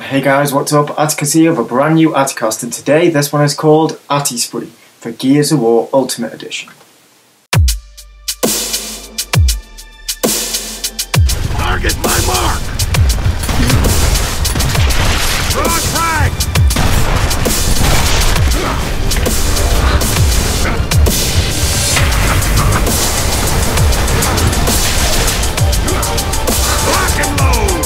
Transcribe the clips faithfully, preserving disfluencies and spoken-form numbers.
Hey guys, what's up? Atticus here with a brand new Atticast, and today this one is called Atty Spree for Gears of War Ultimate Edition. Target my mark! Draw frag! Lock and load!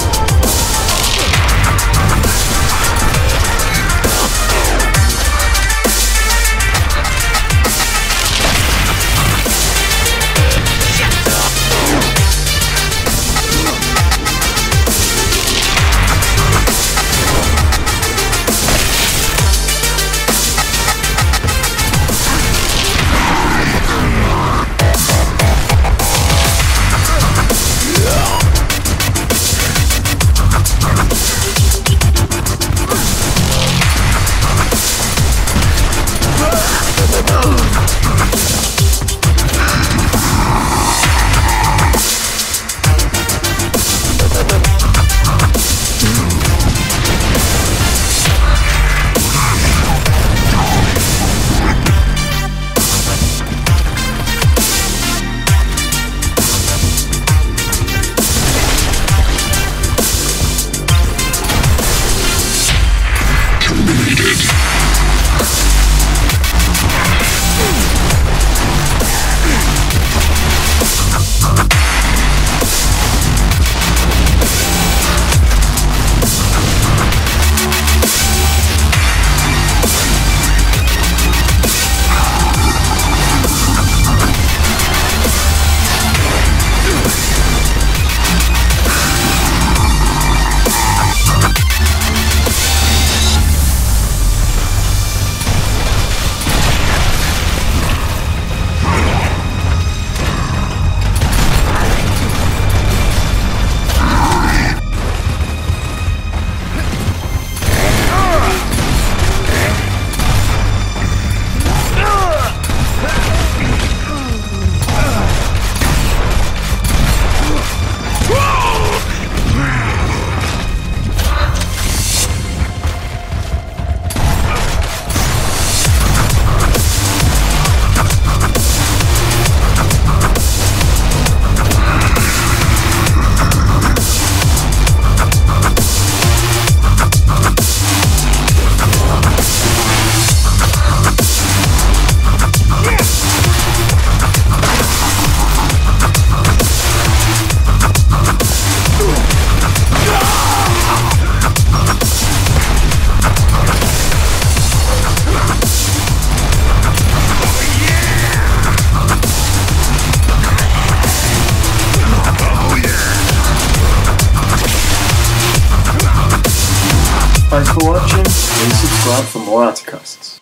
Thanks for watching, please subscribe for more Atticasts.